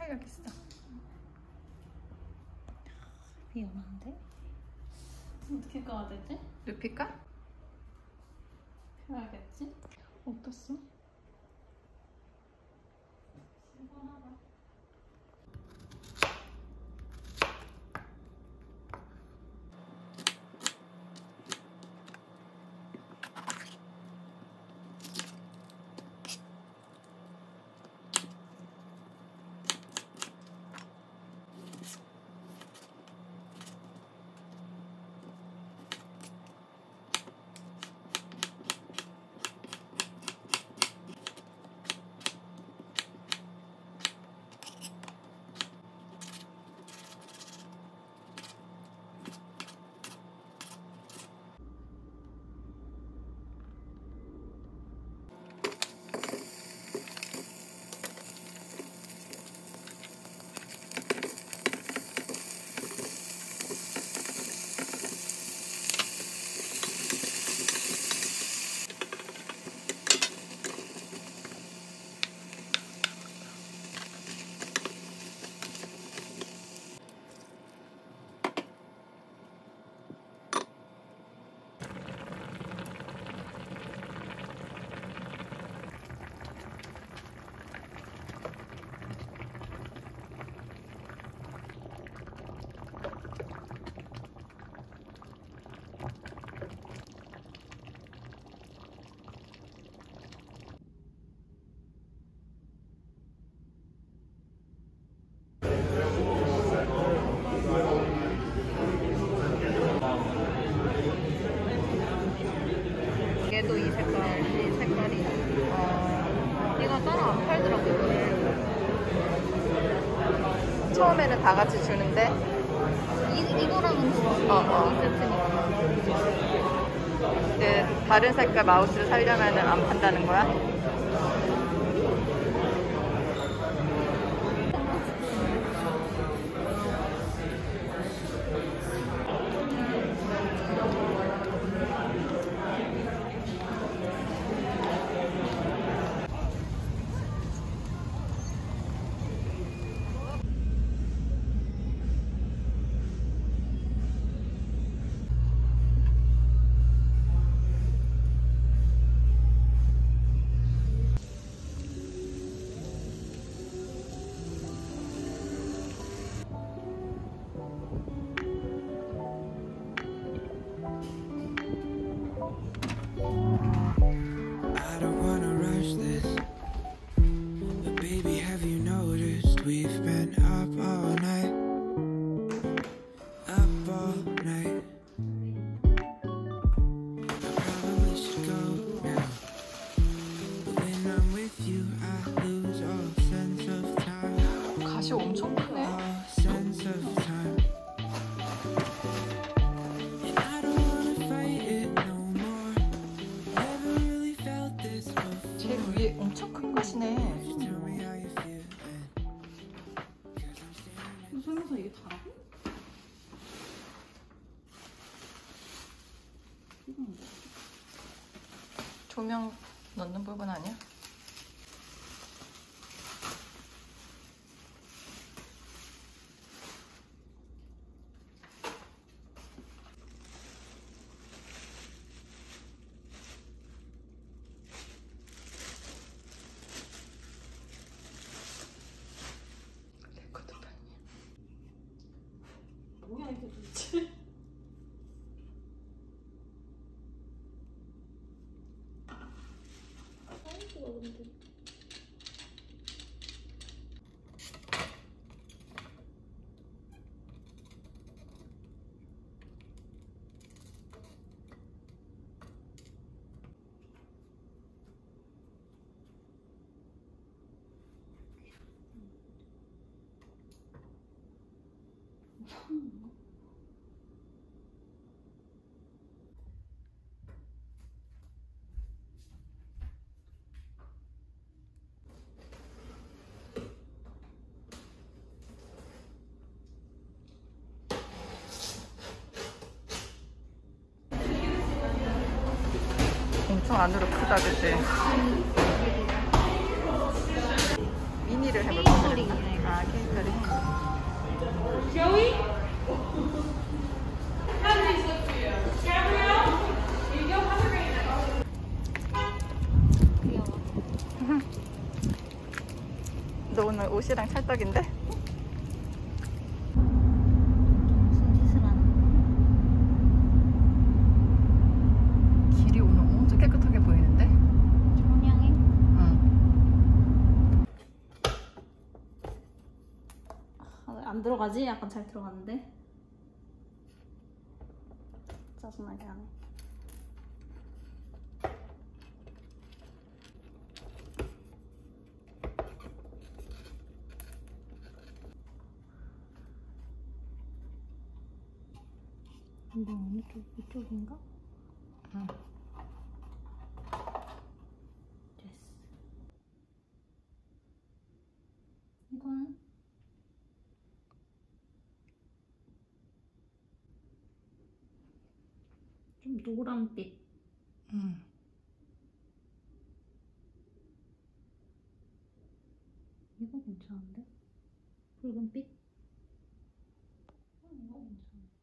여기 있어. 위험한데? 어떻게 꺼야 되지? 눕힐까? 펴야겠지? 어떻어? 얘도 이 색깔이 이거 따로 안 팔더라고요. 처음에는 다 같이 주는데 이거랑은 그 다른 색깔 마우스를 사려면 안 판다는 거야? I don't wanna rush this, but baby, have you noticed we've been up all night, up all night. I probably should go now, but when I'm with you, I lose all sense of time, 가시 엄청 크네. all sense of time. And I don't wanna fight it no more. Never really felt this before. 제일 위에 엄청 큰 가시네. Tell me how you feel. 설명서 이게 다라고? 조명 넣는 부분 아니야? 뭐야 이게 도대체? 사이즈가 근데 엄청 안으로 크다, 그치? 미니 일을 해볼 거 그랬나? 케이터링이래. 아, 케이터링. 귀여워. 너 오늘 옷이랑 찰떡인데? 손짓을 하는 길이 오늘 엄청 깨끗하게 보이는데? 청량해. 응. 안 들어가지? 약간 잘 들어갔는데? 짜증나게 하네. 이거 어느 쪽? 이쪽인가? 응. 됐어. 이건 좀 노란빛. 응. 이거 괜찮은데? 붉은빛? 이거 괜찮아.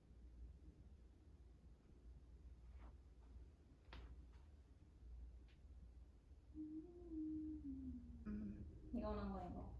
이거랑 거 이거.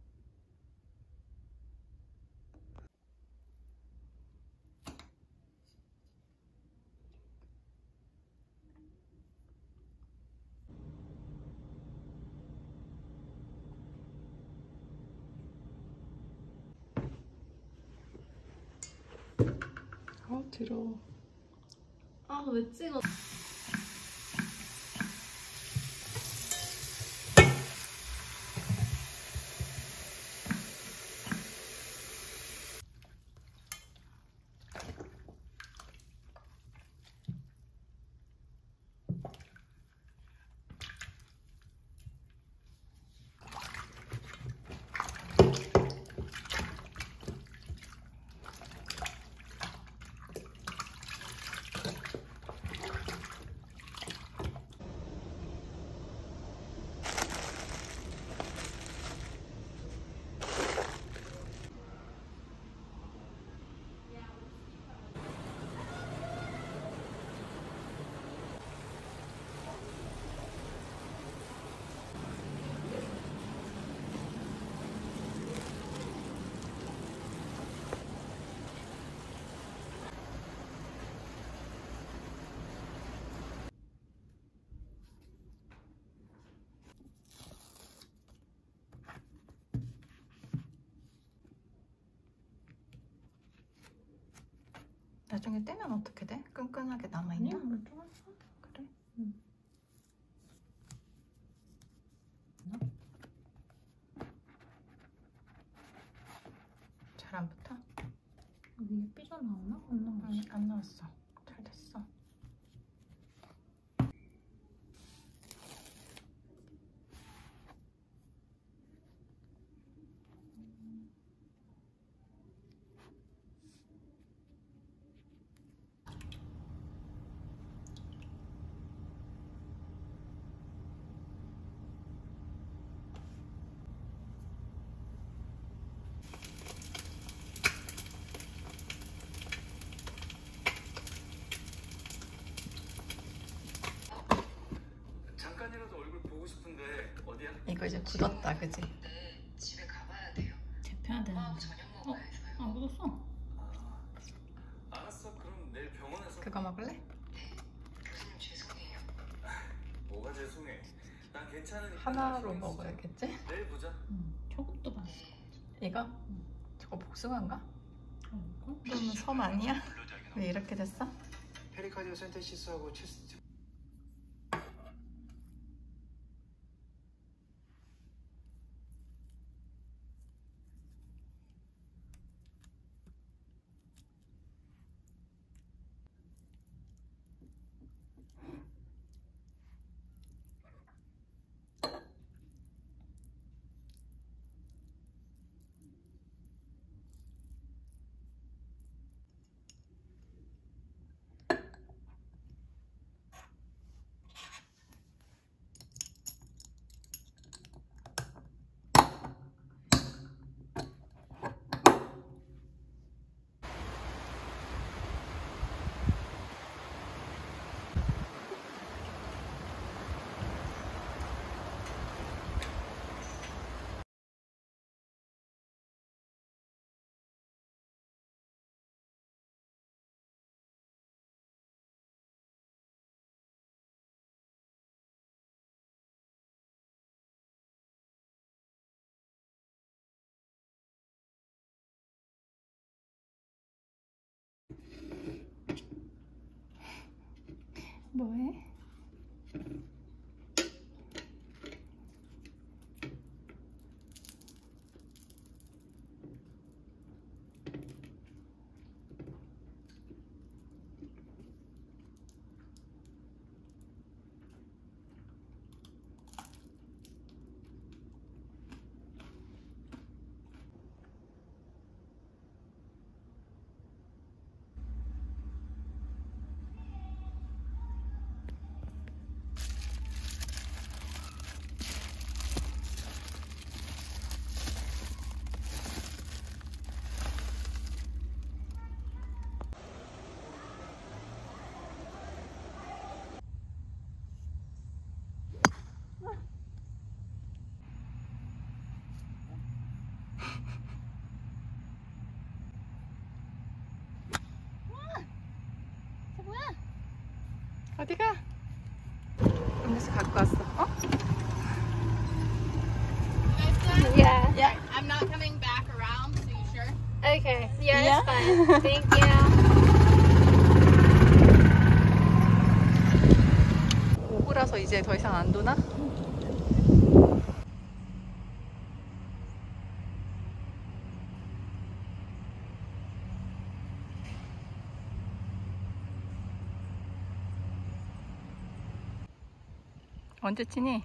더러워. 아, 왜 찍어? 나중에 떼면 어떻게 돼? 끈끈하게 남아있나? 아니야, 좀 했어. 그래? 응. 잘 안 붙어? 위에 삐져나오나? 안 나오지? 응, 안 나왔어. 잘 됐어. 잠깐이라도 얼굴 보고 싶은데 어디야? 이거 이제 굳었다, 그지? 집에 가봐야 돼요. 재펴야 되는데. 엄마하고 저녁 먹어야 해서요. 안 묻었어. 알았어. 그럼 내일 병원에서. 그거 먹을래? 교수님 죄송해요. 뭐가 죄송해. 난 괜찮으니까. 하나로 신경 쓰지. 먹어야겠지? 내일 보자. 응. 저것도 맛있어. 이거? 저거 복숭아인가? 이거? 그러면 섬 아니야? 왜 이렇게 됐어? 페리카디오 센테시스하고 체스트. 어디가? 음료수 갖고 왔어. 어? Yeah. Yeah, I'm not coming back around, so you sure? Okay. Yeah, it's fine. Thank you. 5부라서 이제 더 이상 안 도나? 언제 치니?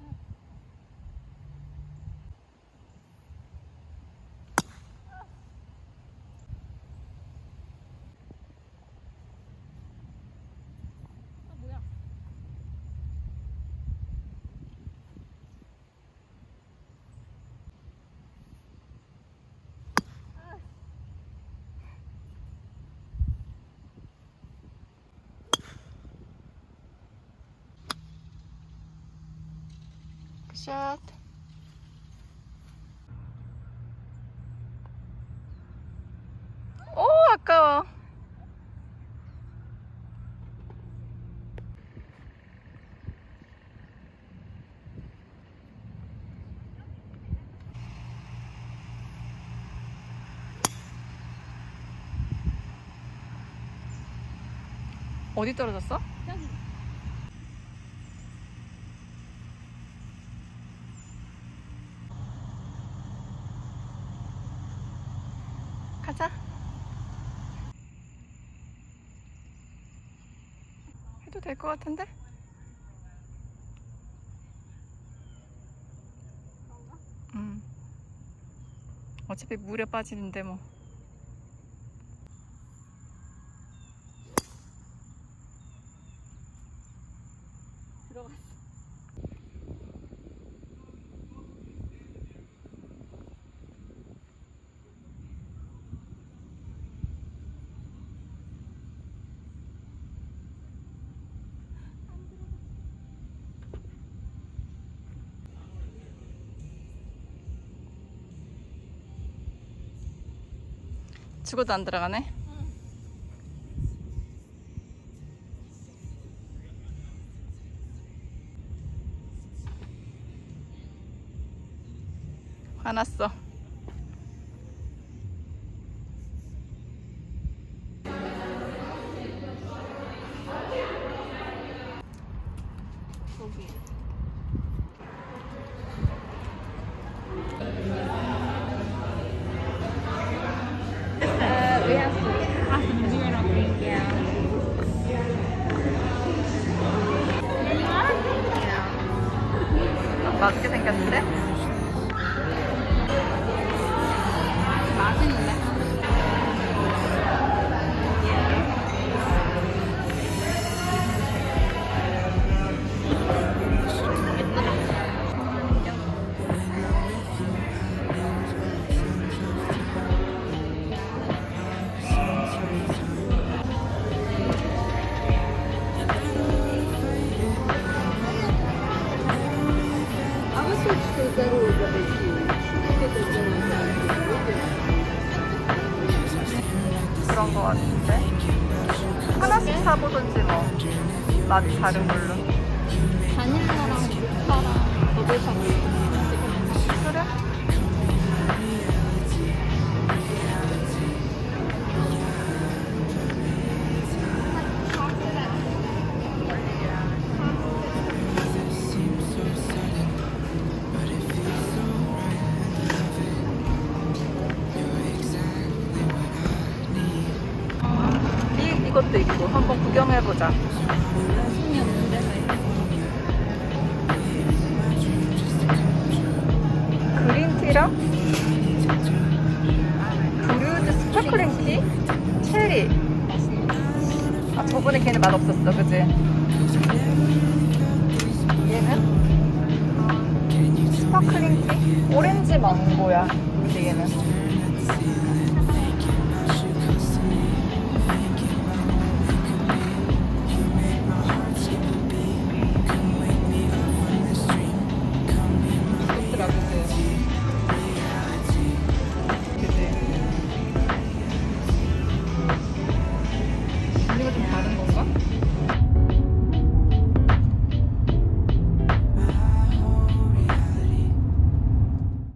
샷. 오, 아까워. 어디 떨어졌어? 가자. 해도 될 것 같은데? 어차피 물에 빠지는데 뭐. 죽어도 안 들어가네. 화났어. We have awesome zero green gown. 맛있게 생겼는데? 맛있는데? 그런 거 같은데? 하나씩 사보던지 뭐. 맛이 다른 걸로. 바닐라랑 모카랑 버블팝. 그래? 이것도 있고 한번 구경해보자. 그린티랑 브루드 스파클링 티? 체리. 아, 저번에 걔는 맛없었어, 그치? 얘는 스파클링 티? 오렌지 망고야. 근데 얘는